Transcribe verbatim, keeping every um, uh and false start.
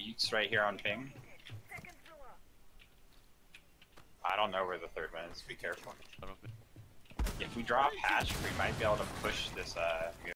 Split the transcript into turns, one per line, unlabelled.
Jeets right here on ping. I don't know where the third one is. Be careful. If we drop hatch, we might be able to push this uh,